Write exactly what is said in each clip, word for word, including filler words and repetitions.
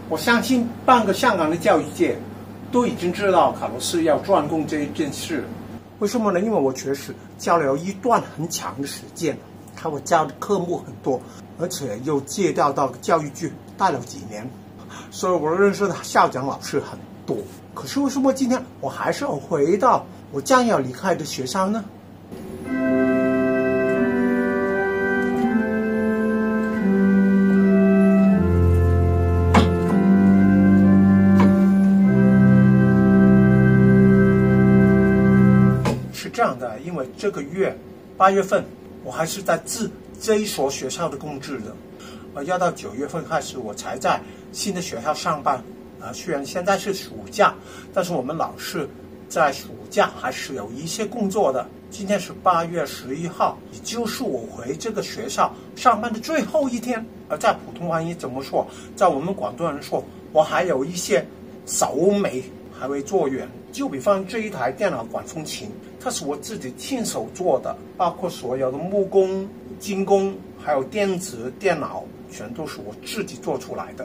我相信半个香港的教育界都已经知道卡洛斯要专攻这一件事。为什么呢？因为我确实教了一段很长的时间，看我教的科目很多，而且又借调到教育局带了几年，所以我认识的校长老师很多。可是为什么今天我还是要回到我将要离开的学校呢？是这样的，因为这个月八月份我还是在治这一所学校的公制的，呃，要到九月份开始我才在新的学校上班。啊，虽然现在是暑假，但是我们老师在暑假还是有一些工作的。今天是八月十一号，也就是我回这个学校上班的最后一天。而在普通话也怎么说？在我们广东人说，我还有一些手尾还未做完。就比方这一台电脑管风琴，它是我自己亲手做的，包括所有的木工、金工，还有电子电脑，全都是我自己做出来的。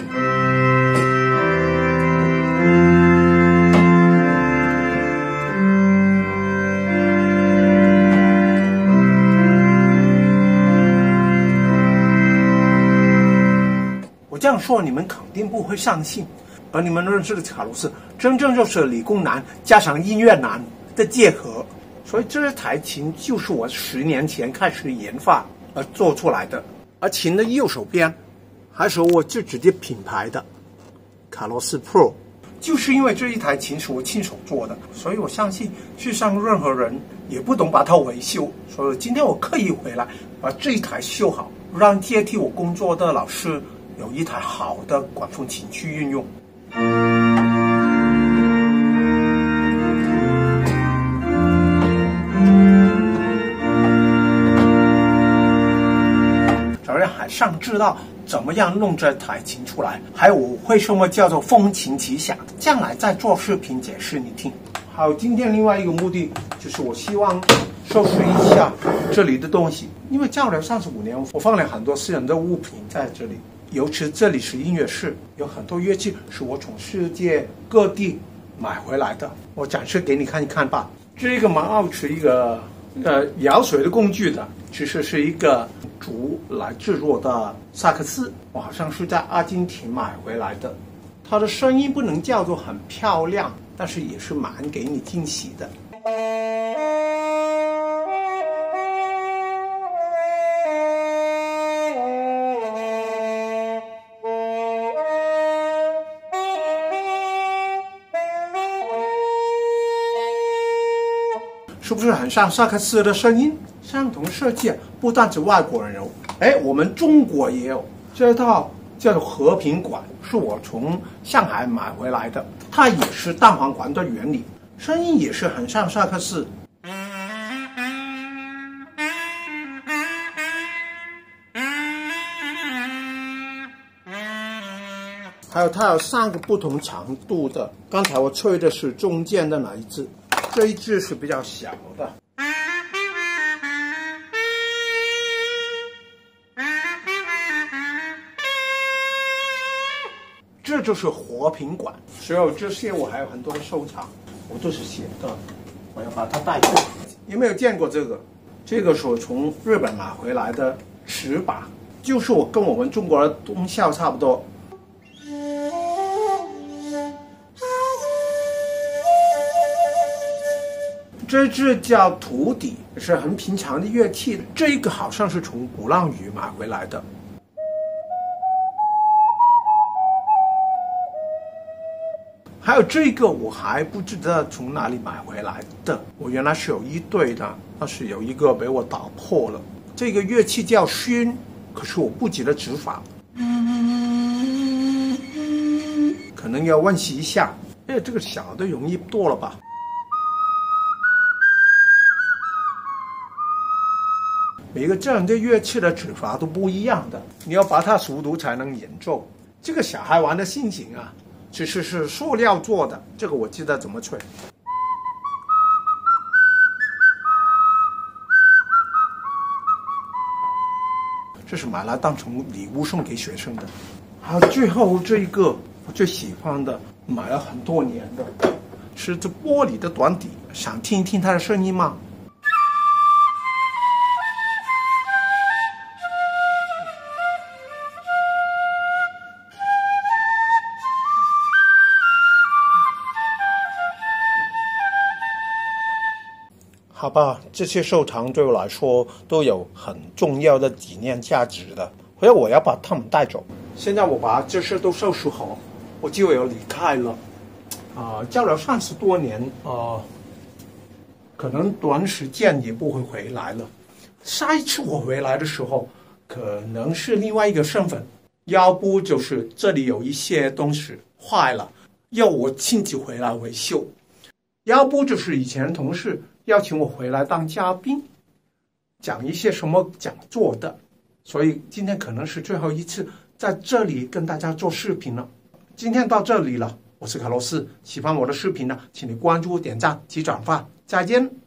我这样说你们肯定不会相信，而你们认识的卡洛斯真正就是理工男加上音乐男的结合，所以这台琴就是我十年前开始研发而做出来的。而琴的右手边还是我自己的品牌的卡洛斯 Pro， 就是因为这一台琴是我亲手做的，所以我相信世上任何人也不懂把它维修，所以今天我刻意回来把这一台修好，让接替我工作的老师有一台好的管风琴去运用。只要海上知道怎么样弄这台琴出来，还有我为什么叫做风琴奇想，将来再做视频解释你听。还有今天另外一个目的就是我希望收拾一下这里的东西，因为教了三十五年，我放了很多私人的物品在这里。尤其这里是音乐室，有很多乐器是我从世界各地买回来的，我展示给你看一看吧。这个蛮好是一个呃舀水的工具的，其实是一个竹来制作的萨克斯，我好像是在阿根廷买回来的。它的声音不能叫做很漂亮，但是也是蛮给你惊喜的。是不是很像萨克斯的声音？相同设计不但是外国人有，哎，我们中国也有。这套叫做和平管，是我从上海买回来的，它也是蛋黄管的原理，声音也是很像萨克斯。还有它有三个不同长度的，刚才我吹的是中间的那一支。这一支是比较小的，这就是和平管。所有这些我还有很多的收藏，我都是写的，我要把它带过。有没有见过这个？这个是我从日本买回来的尺把，就是我跟我们中国的东校差不多。这支叫土笛，是很平常的乐器。这个好像是从鼓浪屿买回来的。还有这个我还不知道从哪里买回来的，我原来是有一对的，但是有一个被我打破了。这个乐器叫埙，可是我不记得指法，可能要温习一下。哎，这个小的容易多了吧？每个这样的乐器的指法都不一样的，你要把它熟读才能演奏。这个小孩玩的心情啊，其实是塑料做的，这个我记得怎么吹。这是买来当成礼物送给学生的。 好，最后这一个我最喜欢的，买了很多年的，是这玻璃的短笛，想听一听它的声音吗？好吧，这些收藏对我来说都有很重要的纪念价值的，所以我要把它们带走。现在我把这些都收拾好，我就要离开了。啊、呃，教了三十多年，啊、呃，可能短时间也不会回来了。下一次我回来的时候，可能是另外一个身份，要不就是这里有一些东西坏了，要我亲自回来维修，要不就是以前同事邀请我回来当嘉宾，讲一些什么讲座的，所以今天可能是最后一次在这里跟大家做视频了。今天到这里了，我是卡洛斯，喜欢我的视频呢，请你关注、点赞及转发，再见。